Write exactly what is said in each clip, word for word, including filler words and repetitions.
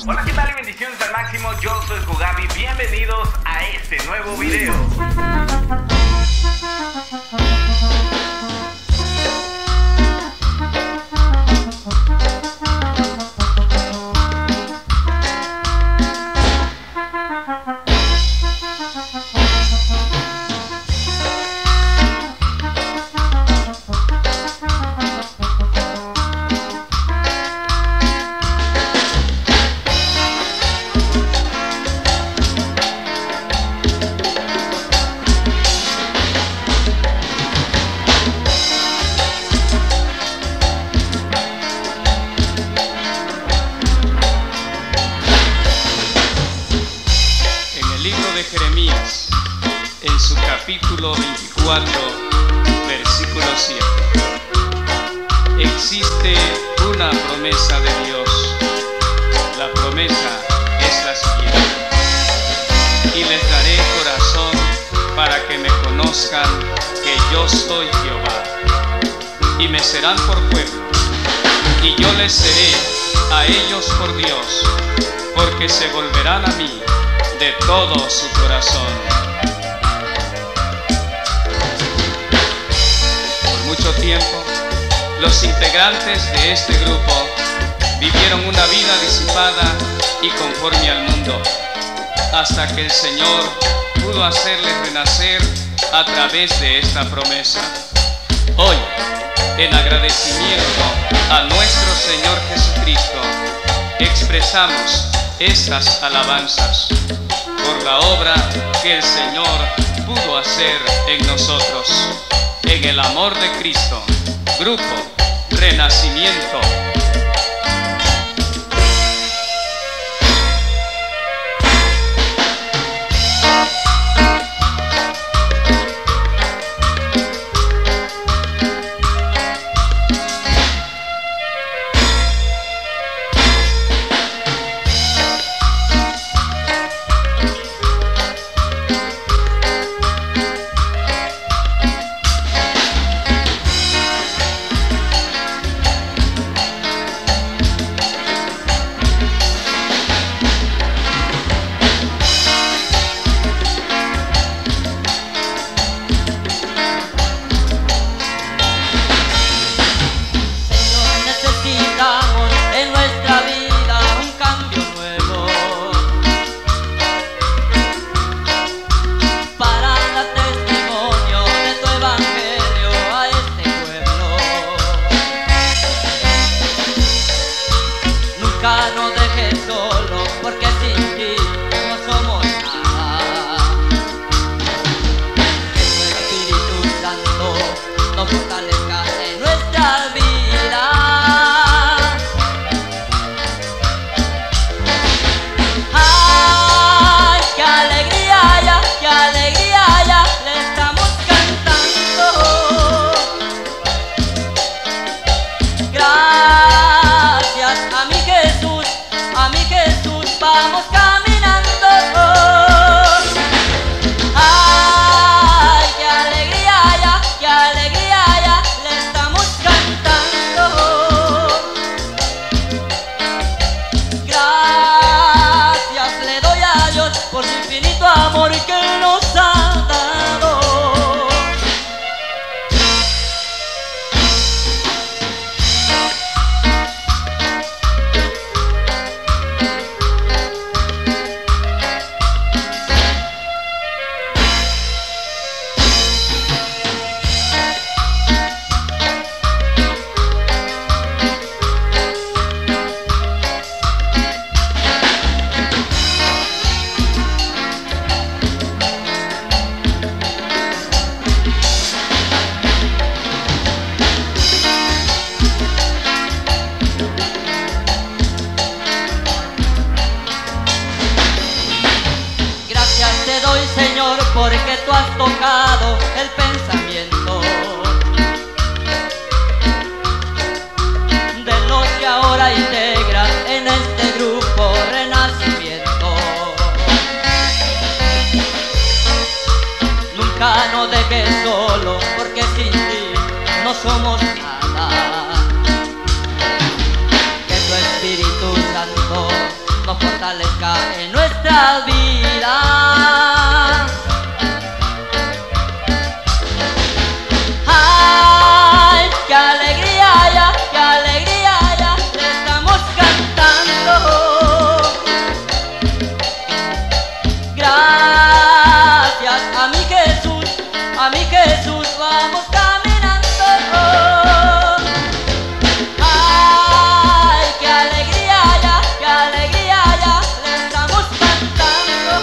Hola, ¿qué tal? Y bendiciones al máximo, yo soy Kogabi, bienvenidos a este nuevo video. Jeremías, en su capítulo veinticuatro, versículo siete. Existe una promesa de Dios. La promesa es la siguiente: y les daré corazón para que me conozcan que yo soy Jehová, y me serán por pueblo, y yo les seré a ellos por Dios, porque se volverán a mí de todo su corazón. Por mucho tiempo, los integrantes de este grupo vivieron una vida disipada y conforme al mundo, hasta que el Señor pudo hacerles renacer a través de esta promesa. Hoy, en agradecimiento a nuestro Señor Jesucristo, expresamos estas alabanzas por la obra que el Señor pudo hacer en nosotros. En el amor de Cristo, Grupo Renacimiento. No dejes solo, porque sin ti no somos nada. Que tu Espíritu Santo nos fortalezca en nuestra vida. ¡Ay, qué alegría ya, qué alegría ya le estamos cantando! Gracias a mi Jesús, a mi Jesús vamos caminando. Ay, qué alegría ya, qué alegría ya le estamos cantando. Gracias le doy a Dios por su infinito amor que nos ha dado. Te doy, Señor, porque tú has tocado el pensamiento de los que ahora integran en este grupo Renacimiento. Nunca nos dejes solo, porque sin ti no somos nada. Que tu Espíritu Santo nos fortalezca en nuestras vidas. ¡Ay, qué alegría ya, qué alegría ya le estamos cantando! Gracias a mi Jesús, a mi Jesús vamos caminando. ¡Ay, qué alegría ya, qué alegría ya le estamos cantando!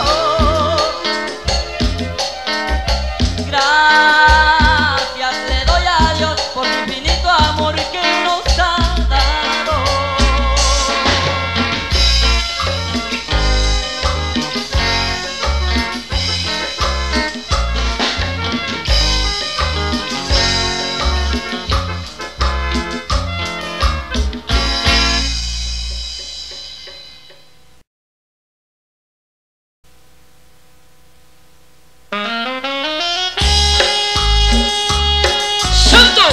Gracias le doy a Dios por el infinito amor que nos ha dado. ¡Santo!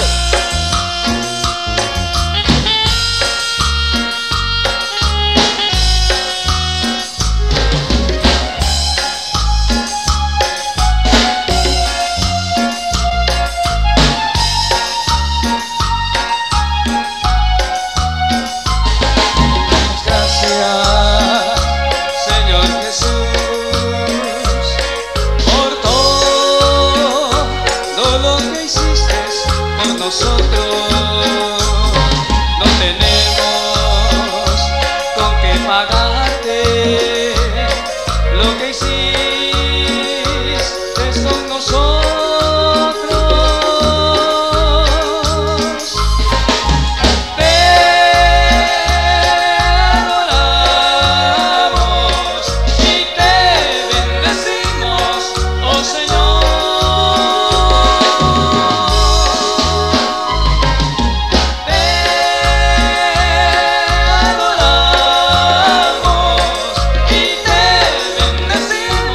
Gracias, Señor Jesús, por todo lo que hiciste por nosotros. No tenemos con qué pagarte lo que hiciste con nosotros. Te adoramos y te bendecimos, oh Señor. Te adoramos y te bendecimos.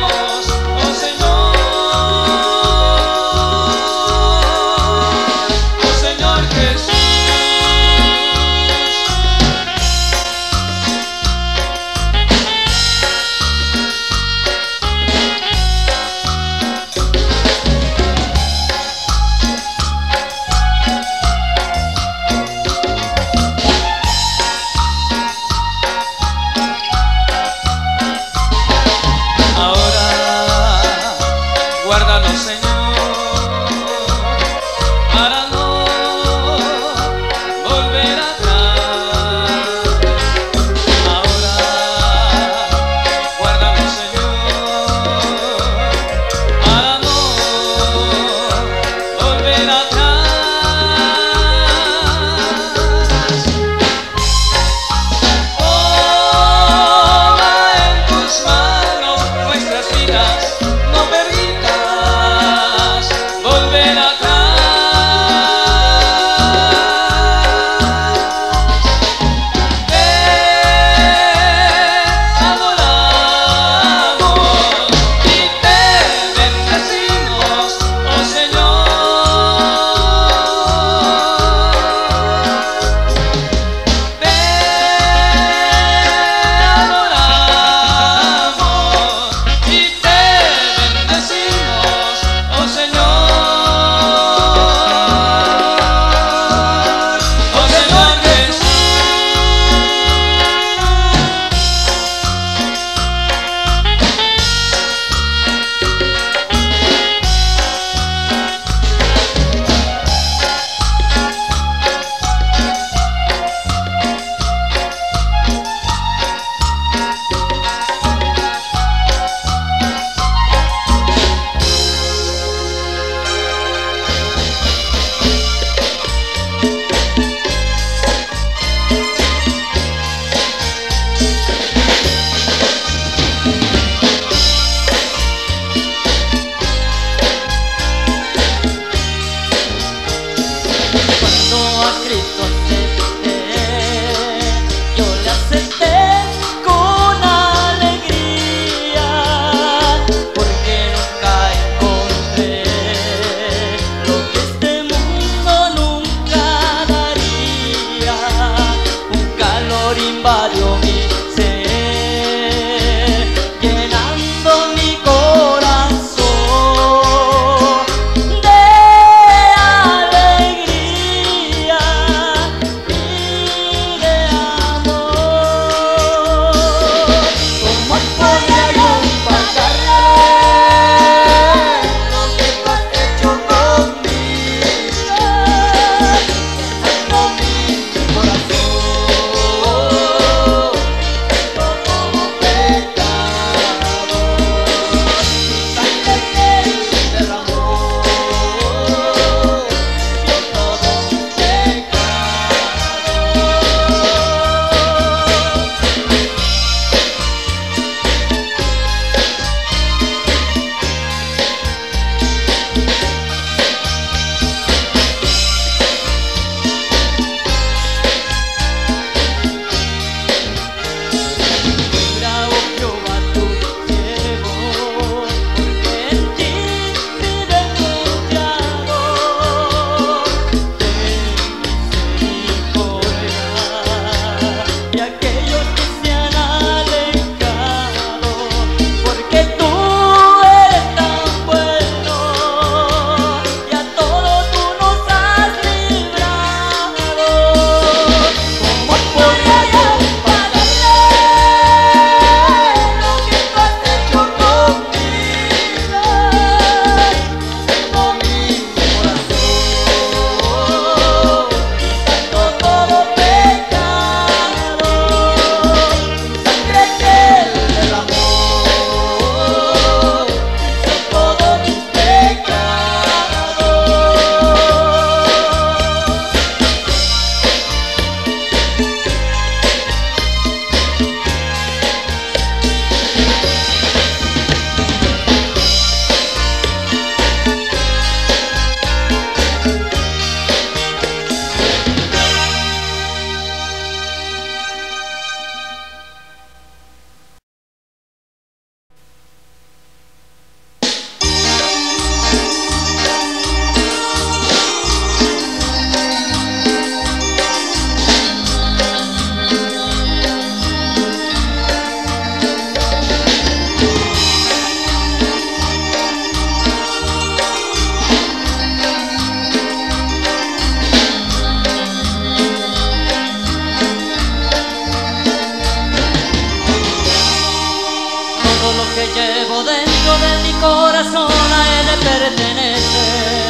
llevo dentro de mi corazón, a Él le pertenece.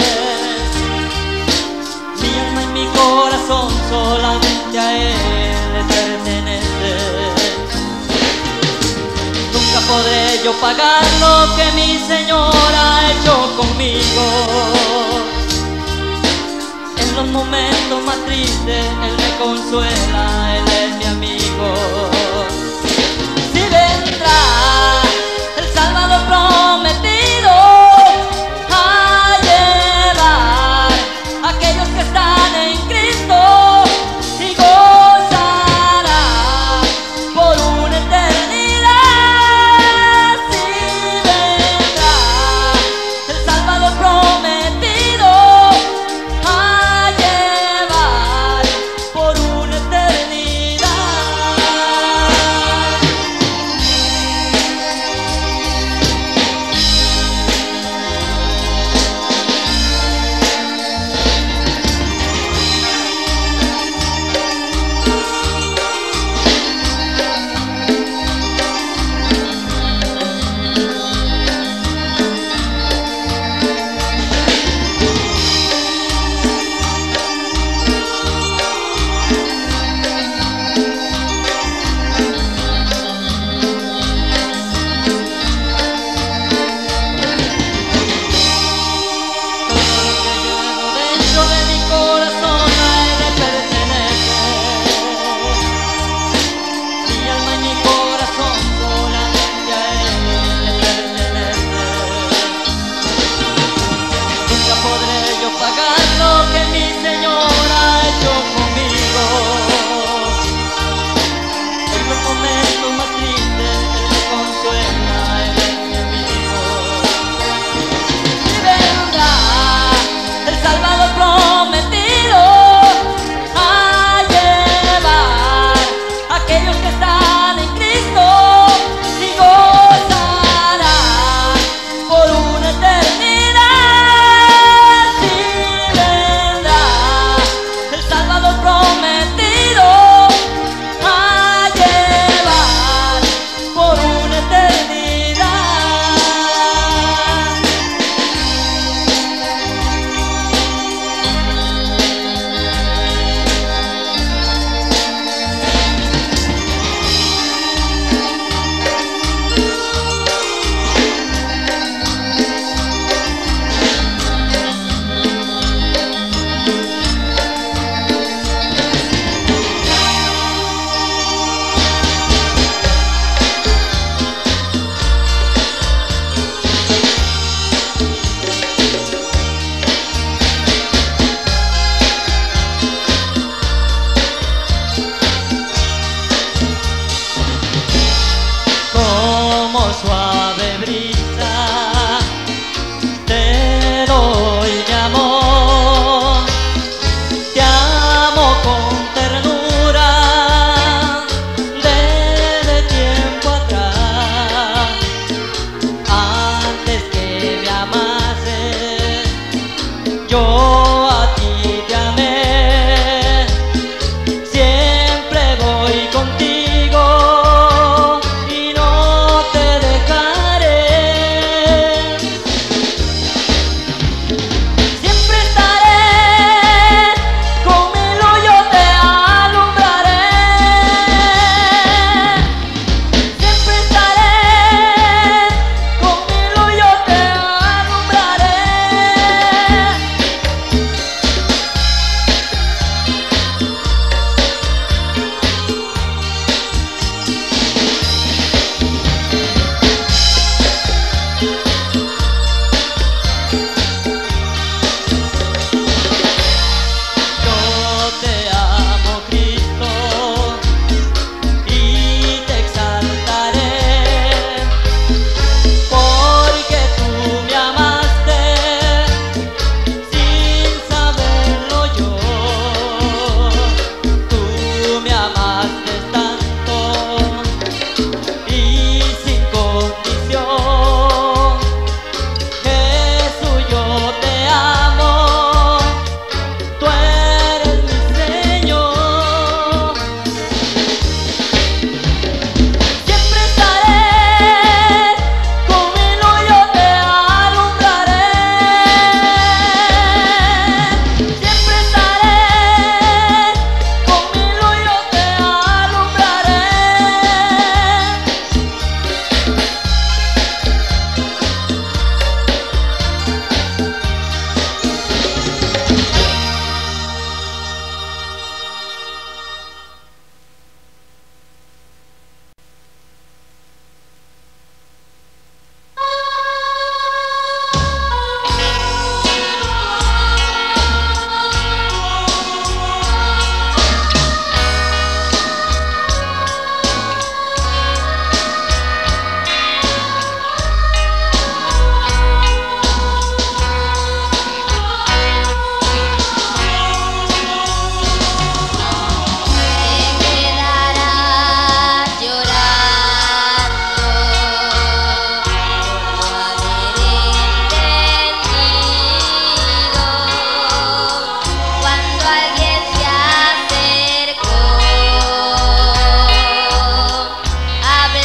Mi alma y mi corazón solamente a Él le pertenece. Nunca podré yo pagar lo que mi Señor ha hecho conmigo. En los momentos más tristes Él me consuela, Él es mi amigo. Si vendrá el Salvador prometido a llevar a aquellos que están en Cristo, y gozará por una eternidad. Si vendrá el Salvador prometido a llevar por una eternidad.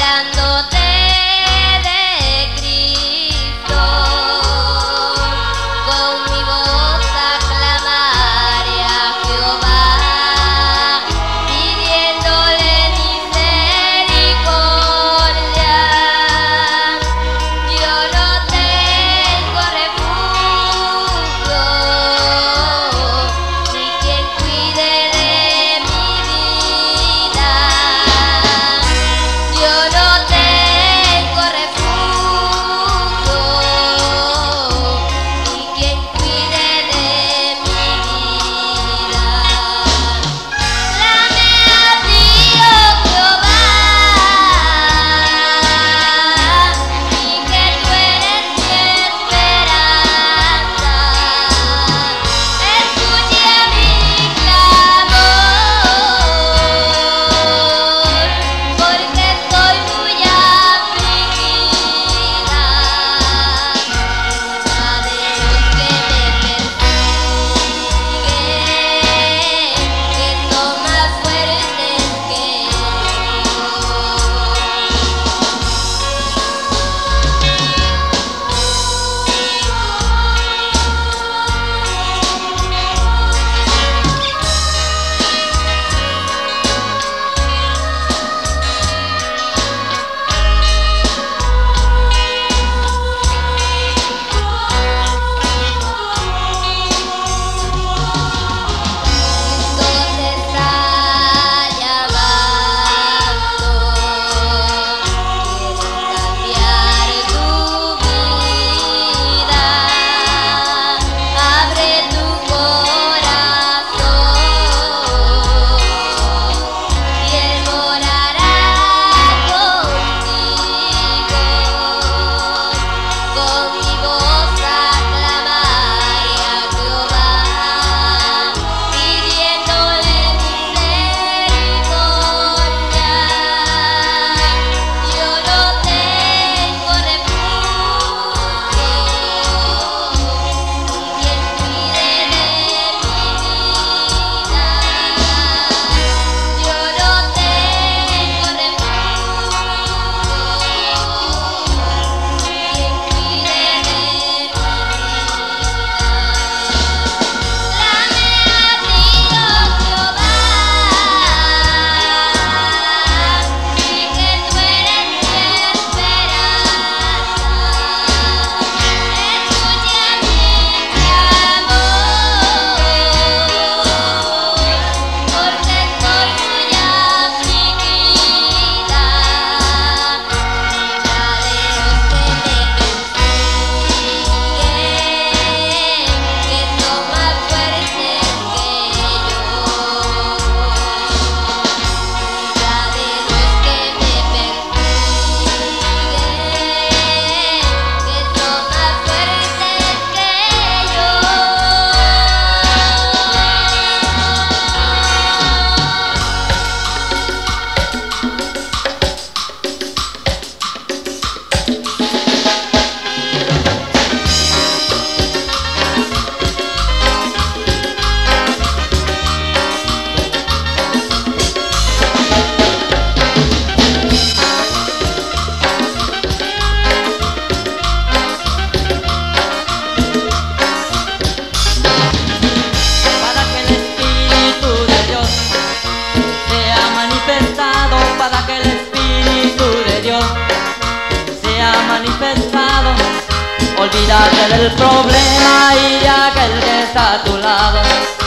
Olvídate del problema y aquel que está a tu lado.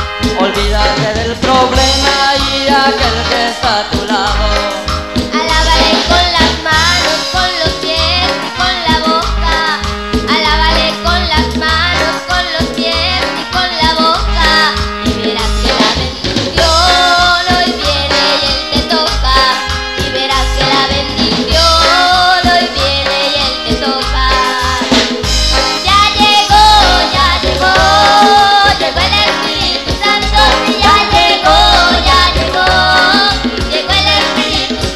Olvídate del problema y aquel que está a tu lado. Alábale con las manos, con los pies y con la boca. Alábale con las manos, con los pies y con la boca. Y verás que la bendición hoy viene y él te toca. Y verás que la bendición hoy viene y él te toca. Ya llegó, ya llegó, llegó el Espíritu Santo. Ya llegó, ya llegó, llegó el Espíritu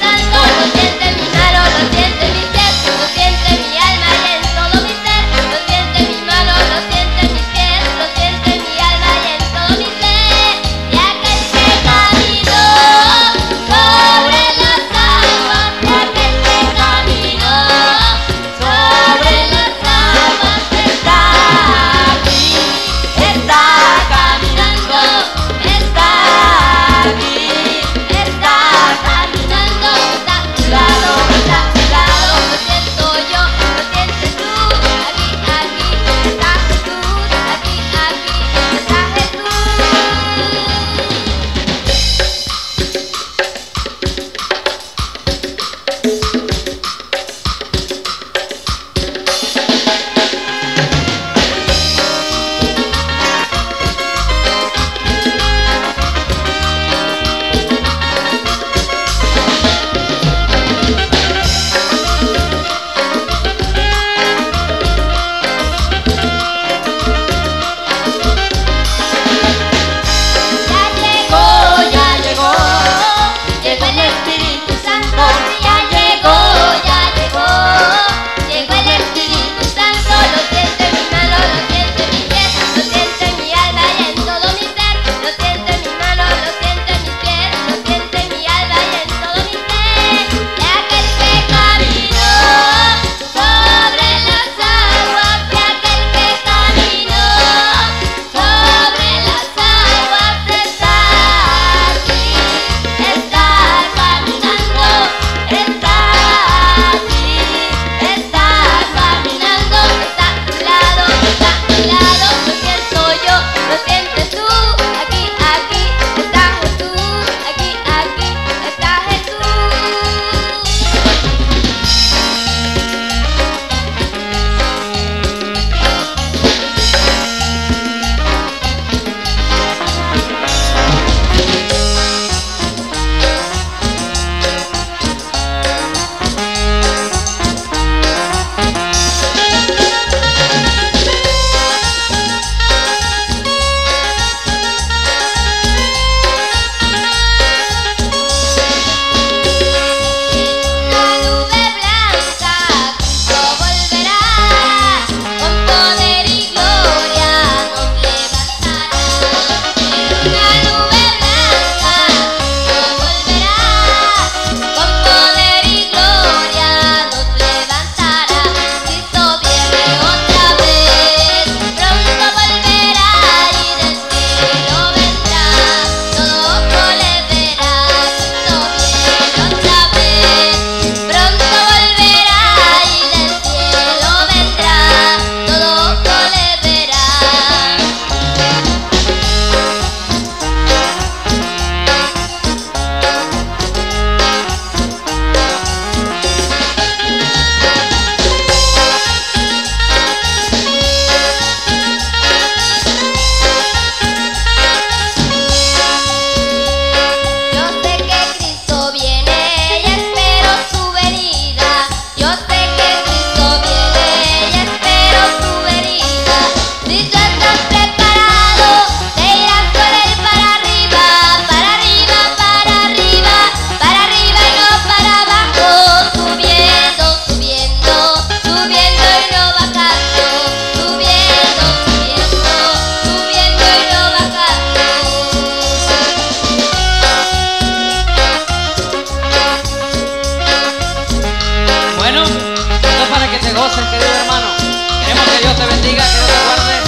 gocen, querido hermano. Queremos que Dios te bendiga, que Dios te guarde.